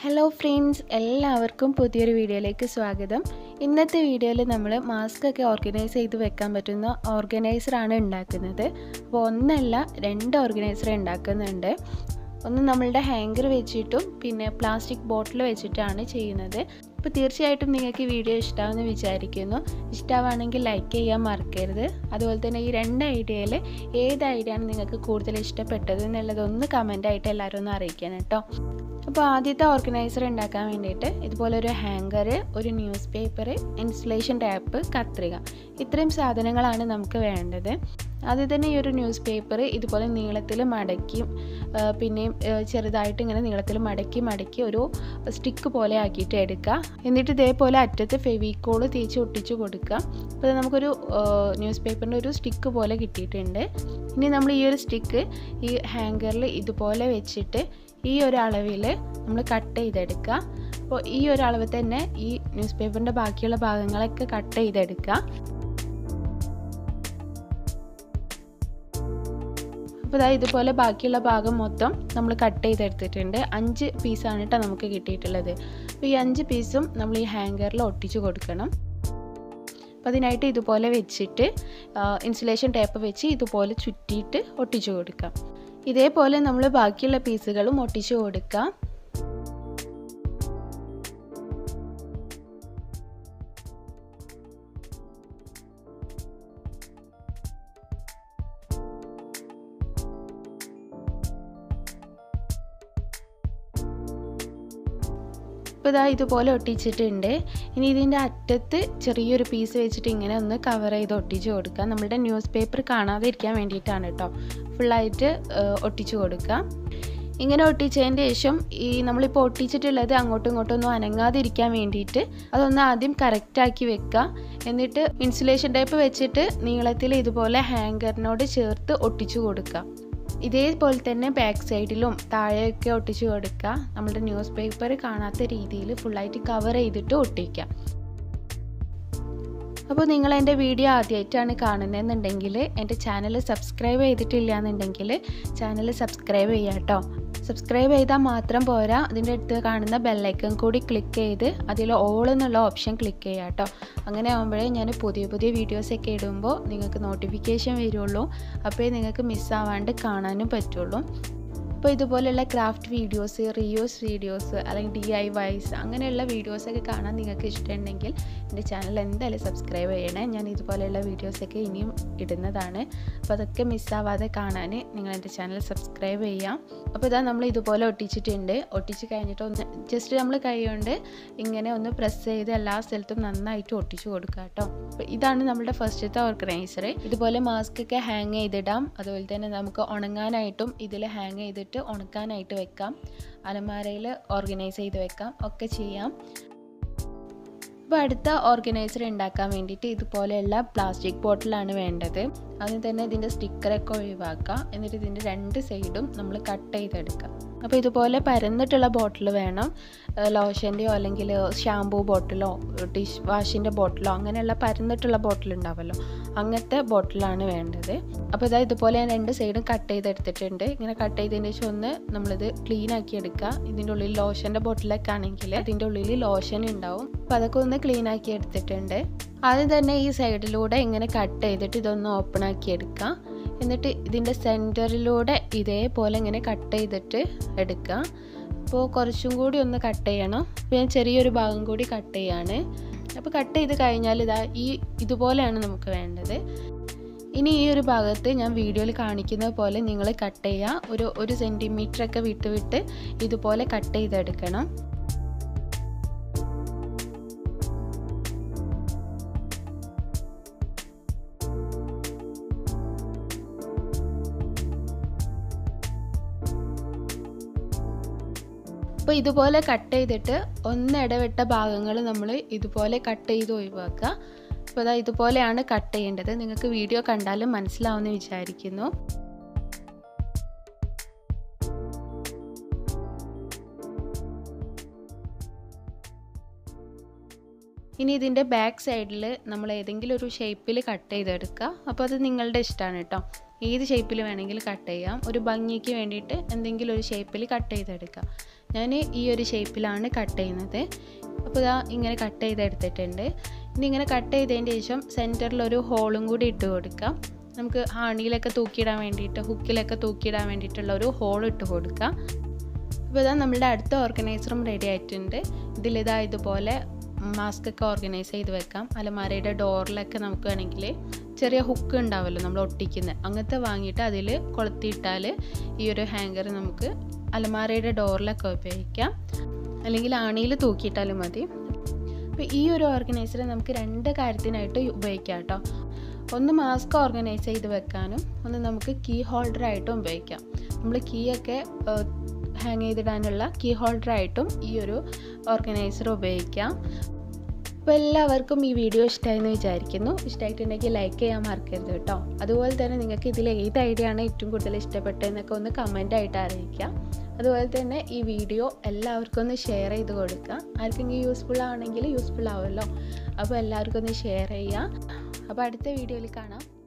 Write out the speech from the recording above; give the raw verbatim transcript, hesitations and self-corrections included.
Hello friends, എല്ലാവർക്കും പുതിയൊരു വീഡിയോയിലേക്ക് സ്വാഗതം. ഇന്നത്തെ വീഡിയോയിൽ നമ്മൾ മാസ്ക് ഒക്കെ ഓർഗനൈസ് ചെയ്ത് വെക്കാൻ പറ്റുന്ന ഓർഗനൈസറാണ് ഉണ്ടാക്കുന്നത്. അപ്പോൾ ഒന്നല്ല രണ്ട് ഓർഗനൈസർ ഉണ്ടാക്കുന്നുണ്ട്. ഒന്ന് നമ്മളുടെ ഹാങ്കർ വെച്ചിട്ടും പിന്നെ പ്ലാസ്റ്റിക് ബോട്ടിൽ വെച്ചിട്ടാണ് ചെയ്യുന്നത്. അപ്പോൾ തീർച്ചയായിട്ടും നിങ്ങൾക്ക് ഈ വീഡിയോ ഇഷ്ടമാണെന്ന് വിചാരിക്കുന്നു. ഇഷ്ടമാണെങ്കിൽ ലൈക്ക് ചെയ്യാൻ മറക്കരുത്. അതുപോലെ തന്നെ ഈ രണ്ട് ഐഡിയയിൽ ഏത് ഐഡിയ ആണ് നിങ്ങൾക്ക് കൂടുതൽ ഇഷ്ടപ്പെട്ടത് എന്നുള്ളതൊന്ന് കമൻ്റായിട്ട് എല്ലാവരും ഒന്ന് അറിയിക്കണം കേട്ടോ. അപ്പോൾ ആദ്യത്തെ ഓർഗനൈസർ ഉണ്ടാക്കാൻ വേണ്ടിയിട്ട് ഇതുപോലെ ഒരു ഹാങ്കർ, ഒരു ന്യൂസ് പേപ്പർ, ഇൻസുലേഷൻ ടാപ്പ്, കത്രിക, ഇത്രയും സാധനങ്ങളാണ് നമുക്ക് വേണ്ടത്. ആദ്യം തന്നെ ഈ ഒരു ന്യൂസ് പേപ്പർ ഇതുപോലെ നീളത്തിൽ മടക്കി പിന്നെയും ചെറുതായിട്ട് ഇങ്ങനെ നീളത്തിൽ മടക്കി മടക്കി ഒരു സ്റ്റിക്ക് പോലെ ആക്കിയിട്ട് എടുക്കുക. എന്നിട്ട് ഇതേപോലെ അറ്റത്ത് ഫെവിക്കോൾ തേച്ച് ഒട്ടിച്ച് കൊടുക്കുക. അപ്പോൾ നമുക്കൊരു ന്യൂസ് പേപ്പറിൻ്റെ ഒരു സ്റ്റിക്ക് പോലെ കിട്ടിയിട്ടുണ്ട്. ഇനി നമ്മൾ ഈ ഒരു സ്റ്റിക്ക് ഈ ഹാങ്കറിൽ ഇതുപോലെ വെച്ചിട്ട് ഈ ഒരു അളവിൽ നമ്മൾ കട്ട് ചെയ്തെടുക്കുക. അപ്പോൾ ഈ ഒരു അളവ് തന്നെ ഈ ന്യൂസ് പേപ്പറിൻ്റെ ബാക്കിയുള്ള ഭാഗങ്ങളൊക്കെ കട്ട് ചെയ്തെടുക്കുക. അപ്പോൾ ഇതാ ഇതുപോലെ ബാക്കിയുള്ള ഭാഗം മൊത്തം നമ്മൾ കട്ട് ചെയ്തെടുത്തിട്ടുണ്ട്. അഞ്ച് പീസാണ് കേട്ടോ നമുക്ക് കിട്ടിയിട്ടുള്ളത്. അപ്പോൾ ഈ അഞ്ച് പീസും നമ്മൾ ഈ ഹാങ്കറിൽ ഒട്ടിച്ച് കൊടുക്കണം. അപ്പോൾ അതിനായിട്ട് ഇതുപോലെ വെച്ചിട്ട് ഇൻസുലേഷൻ ടേപ്പ് വെച്ച് ഇതുപോലെ ചുറ്റിയിട്ട് ഒട്ടിച്ച് കൊടുക്കാം. ഇതേപോലെ നമ്മൾ ബാക്കിയുള്ള പീസുകളും ഒട്ടിച്ച് കൊടുക്കാം. ഇപ്പോൾ ഇതാ ഇതുപോലെ ഒട്ടിച്ചിട്ടുണ്ട്. ഇനി ഇതിൻ്റെ അറ്റത്ത് ചെറിയൊരു പീസ് വെച്ചിട്ട് ഇങ്ങനെ ഒന്ന് കവർ ചെയ്ത് ഒട്ടിച്ച് കൊടുക്കുക. നമ്മളുടെ ന്യൂസ് പേപ്പർ കാണാതെ ഇരിക്കാൻ വേണ്ടിയിട്ടാണ് കേട്ടോ. ഫുള്ളായിട്ട് ഒട്ടിച്ച് കൊടുക്കുക. ഇങ്ങനെ ഒട്ടിച്ചതിൻ്റെ ശേഷം ഈ നമ്മളിപ്പോൾ ഒട്ടിച്ചിട്ടുള്ളത് അങ്ങോട്ടും ഇങ്ങോട്ടും ഒന്നും അനങ്ങാതിരിക്കാൻ വേണ്ടിയിട്ട് അതൊന്ന് ആദ്യം കറക്റ്റാക്കി വെക്കുക. എന്നിട്ട് ഇൻസുലേഷൻ ടേപ്പ് വെച്ചിട്ട് നീളത്തിൽ ഇതുപോലെ ഹാങ്കറിനോട് ചേർത്ത് ഒട്ടിച്ചു കൊടുക്കുക. ഇതേപോലെ തന്നെ ബാക്ക് സൈഡിലും താഴെയൊക്കെ ഒട്ടിച്ചു കൊടുക്കുക. നമ്മുടെ ന്യൂസ് പേപ്പർ കാണാത്ത രീതിയിൽ ഫുള്ളായിട്ട് കവർ ചെയ്തിട്ട് ഒട്ടിക്കുക. അപ്പോൾ നിങ്ങൾ എൻ്റെ വീഡിയോ ആദ്യമായിട്ടാണ് കാണുന്നതെന്നുണ്ടെങ്കിൽ എൻ്റെ ചാനൽ സബ്സ്ക്രൈബ് ചെയ്തിട്ടില്ല എന്നുണ്ടെങ്കിൽ ചാനൽ സബ്സ്ക്രൈബ് ചെയ്യുക കേട്ടോ. സബ്സ്ക്രൈബ് ചെയ്താൽ മാത്രം പോരാ, അതിൻ്റെ അടുത്ത് കാണുന്ന ബെല്ലൈക്കൺ കൂടി ക്ലിക്ക് ചെയ്ത് അതിൽ ഓൾ എന്നുള്ള ഓപ്ഷൻ ക്ലിക്ക് ചെയ്യുക കേട്ടോ. അങ്ങനെ ആകുമ്പോഴേ ഞാൻ പുതിയ പുതിയ വീഡിയോസൊക്കെ ഇടുമ്പോൾ നിങ്ങൾക്ക് നോട്ടിഫിക്കേഷൻ വരുള്ളൂ. അപ്പോഴേ നിങ്ങൾക്ക് മിസ്സാവാണ്ട് കാണാനും പറ്റുള്ളൂ. അപ്പോൾ ഇതുപോലെയുള്ള ക്രാഫ്റ്റ് വീഡിയോസ്, റീയൂസ് വീഡിയോസ് അല്ലെങ്കിൽ ഡി ഐ വൈസ് അങ്ങനെയുള്ള വീഡിയോസൊക്കെ കാണാൻ നിങ്ങൾക്ക് ഇഷ്ടമുണ്ടെങ്കിൽ എൻ്റെ ചാനൽ എന്തായാലും സബ്സ്ക്രൈബ് ചെയ്യണേ. ഞാൻ ഇതുപോലെയുള്ള വീഡിയോസൊക്കെ ഇനിയും ഇടുന്നതാണ്. അപ്പോൾ അതൊക്കെ മിസ്സാവാതെ കാണാൻ നിങ്ങൾ എൻ്റെ ചാനൽ സബ്സ്ക്രൈബ് ചെയ്യാം. അപ്പോൾ ഇതാ നമ്മൾ ഇതുപോലെ ഒട്ടിച്ചിട്ടുണ്ട്. ഒട്ടിച്ച് കഴിഞ്ഞിട്ട് ഒന്ന് ജസ്റ്റ് നമ്മൾ കൈ കൊണ്ട് ഇങ്ങനെ ഒന്ന് പ്രസ് ചെയ്ത് എല്ലാ സ്ഥലത്തും നന്നായിട്ട് ഒട്ടിച്ച് കൊടുക്കുക കേട്ടോ. അപ്പോൾ ഇതാണ് നമ്മുടെ ഫസ്റ്റത്തെ ഓർഗനൈസർ. ഇതുപോലെ മാസ്ക് ഒക്കെ ഹാങ് ചെയ്തിടാം. അതുപോലെ തന്നെ നമുക്ക് ഉണങ്ങാനായിട്ടും ഇതിൽ ഹാങ് ചെയ്തിട്ട് ഉണക്കാനായിട്ട് വെക്കാം. അലമാരയിൽ ഓർഗനൈസ് ചെയ്ത് വെക്കാം, ഒക്കെ ചെയ്യാം. അപ്പോൾ അടുത്ത ഓർഗനൈസർ ഉണ്ടാക്കാൻ വേണ്ടിയിട്ട് ഇതുപോലെയുള്ള പ്ലാസ്റ്റിക് ബോട്ടിലാണ് വേണ്ടത്. അതിന് തന്നെ ഇതിൻ്റെ സ്റ്റിക്കറൊക്കെ ഒഴിവാക്കുക. എന്നിട്ട് ഇതിൻ്റെ രണ്ട് സൈഡും നമ്മൾ കട്ട് ചെയ്തെടുക്കുക. അപ്പോൾ ഇതുപോലെ പരന്നിട്ടുള്ള ബോട്ടിൽ വേണം. ലോഷൻ്റെയോ അല്ലെങ്കിൽ ഷാമ്പൂ ബോട്ടിലോ ഡിഷ് വാഷിൻ്റെ ബോട്ടിലോ അങ്ങനെയുള്ള പരന്നിട്ടുള്ള ബോട്ടിൽ ഉണ്ടാവുമല്ലോ, അങ്ങനത്തെ ബോട്ടിലാണ് വേണ്ടത്. അപ്പോൾ ഇതാ ഇതുപോലെ ഞാൻ രണ്ട് സൈഡും കട്ട് ചെയ്തെടുത്തിട്ടുണ്ട്. ഇങ്ങനെ കട്ട് ചെയ്തതിന് ശേഷം ഒന്ന് നമ്മളിത് ക്ലീൻ ആക്കി എടുക്കുക. ഇതിൻ്റെ ഉള്ളിൽ ലോഷൻ്റെ ബോട്ടിലൊക്കെ ആണെങ്കിൽ അതിൻ്റെ ഉള്ളിൽ ലോഷൻ ഉണ്ടാവും. അപ്പോൾ അതൊക്കെ ഒന്ന് ക്ലീൻ ആക്കി എടുത്തിട്ടുണ്ട്. ആദ്യം തന്നെ ഈ സൈഡിലൂടെ ഇങ്ങനെ കട്ട് ചെയ്തിട്ട് ഇതൊന്ന് ഓപ്പൺ ആക്കി എടുക്കുക. എന്നിട്ട് ഇതിൻ്റെ സെൻറ്ററിലൂടെ ഇതേപോലെ ഇങ്ങനെ കട്ട് ചെയ്തിട്ട് എടുക്കുക. അപ്പോൾ കുറച്ചും കൂടി ഒന്ന് കട്ട് ചെയ്യണം. അപ്പോൾ ഞാൻ ചെറിയൊരു ഭാഗം കൂടി കട്ട് ചെയ്യാണ്. അപ്പോൾ കട്ട് ചെയ്ത് കഴിഞ്ഞാൽ ഇതാ ഈ ഇതുപോലെയാണ് നമുക്ക് വേണ്ടത്. ഇനി ഈ ഒരു ഭാഗത്ത് ഞാൻ വീഡിയോയിൽ കാണിക്കുന്നത് പോലെ നിങ്ങൾ കട്ട് ചെയ്യുക. ഒരു ഒരു സെൻറ്റിമീറ്ററൊക്കെ വിട്ട് വിട്ട് ഇതുപോലെ കട്ട് ചെയ്തെടുക്കണം. അപ്പോൾ ഇതുപോലെ കട്ട് ചെയ്തിട്ട് ഒന്ന് ഇടവിട്ട ഭാഗങ്ങൾ നമ്മൾ ഇതുപോലെ കട്ട് ചെയ്ത് ഒഴിവാക്കുക. അപ്പോൾ അതാ ഇതുപോലെയാണ് കട്ട് ചെയ്യേണ്ടത്. നിങ്ങൾക്ക് വീഡിയോ കണ്ടാലും മനസ്സിലാവുമെന്ന് വിചാരിക്കുന്നു. ഇനി ഇതിൻ്റെ ബാക്ക് സൈഡിൽ നമ്മൾ ഏതെങ്കിലും ഒരു ഷേപ്പിൽ കട്ട് ചെയ്തെടുക്കുക. അപ്പോൾ അത് നിങ്ങളുടെ ഇഷ്ടമാണ് കേട്ടോ. ഏത് ഷേപ്പിൽ വേണമെങ്കിലും കട്ട് ചെയ്യാം. ഒരു ഭംഗിക്ക് വേണ്ടിയിട്ട് എന്തെങ്കിലും ഒരു ഷേപ്പിൽ കട്ട് ചെയ്തെടുക്കാം. ഞാൻ ഈ ഒരു ഷേപ്പിലാണ് കട്ട് ചെയ്യുന്നത്. അപ്പോൾ ഇതാ ഇങ്ങനെ കട്ട് ചെയ്തെടുത്തിട്ടുണ്ട്. ഇനി ഇങ്ങനെ കട്ട് ചെയ്തതിന് ശേഷം സെൻറ്ററിലൊരു ഹോളും കൂടി ഇട്ട് കൊടുക്കാം. നമുക്ക് ആണിയിലൊക്കെ തൂക്കിയിടാൻ വേണ്ടിയിട്ട്, ഹുക്കിലൊക്കെ തൂക്കിയിടാൻ വേണ്ടിയിട്ടുള്ള ഒരു ഹോൾ ഇട്ട് കൊടുക്കാം. അപ്പോൾ ഇതാ നമ്മളുടെ അടുത്ത ഓർഗനൈസറും റെഡി ആയിട്ടുണ്ട്. ഇതിലിതാ ഇതുപോലെ മാസ്ക് ഒക്കെ ഓർഗനൈസ് ചെയ്ത് വെക്കാം. അലമാരയുടെ ഡോറിലൊക്കെ നമുക്ക് വേണമെങ്കിൽ ചെറിയ ഹുക്ക് ഉണ്ടാവുമല്ലോ നമ്മൾ ഒട്ടിക്കുന്നത്, അങ്ങനത്തെ വാങ്ങിയിട്ട് അതിൽ കൊളുത്തിയിട്ടാൽ ഈ ഒരു ഹാങ്കർ നമുക്ക് അലമാരയുടെ ഡോറിലൊക്കെ ഉപയോഗിക്കാം, അല്ലെങ്കിൽ ആണിയിൽ തൂക്കിയിട്ടാലും മതി. അപ്പോൾ ഈ ഒരു ഓർഗനൈസർ നമുക്ക് രണ്ട് കാര്യത്തിനായിട്ട് ഉപയോഗിക്കാം കേട്ടോ. ഒന്ന് മാസ്ക് ഓർഗനൈസ് ചെയ്ത് വെക്കാനും ഒന്ന് നമുക്ക് കീ ഹോൾഡറായിട്ടും ഉപയോഗിക്കാം. നമ്മൾ കീ ഒക്കെ ഹാങ് ചെയ്തിടാനുള്ള കീ ഹോൾഡറായിട്ടും ഈ ഒരു ഓർഗനൈസർ ഉപയോഗിക്കാം. അപ്പോൾ എല്ലാവർക്കും ഈ വീഡിയോ ഇഷ്ടമായെന്ന് വിചാരിക്കുന്നു. ഇഷ്ടമായിട്ടുണ്ടെങ്കിൽ ലൈക്ക് ചെയ്യാൻ മറക്കരുത് കേട്ടോ. അതുപോലെ തന്നെ നിങ്ങൾക്ക് ഇതിൽ ഏത് ഐഡിയ ആണ് ഏറ്റവും കൂടുതൽ ഇഷ്ടപ്പെട്ടതെന്നൊക്കെ ഒന്ന് കമൻ്റായിട്ട് അറിയിക്കാം. അതുപോലെ തന്നെ ഈ വീഡിയോ എല്ലാവർക്കും ഒന്ന് ഷെയർ ചെയ്ത് കൊടുക്കുക. ആർക്കെങ്കിലും യൂസ്ഫുൾ ആണെങ്കിൽ യൂസ്ഫുൾ ആവുമല്ലോ. അപ്പോൾ എല്ലാവർക്കും ഒന്ന് ഷെയർ ചെയ്യാം. അപ്പോൾ അടുത്ത വീഡിയോയിൽ കാണാം.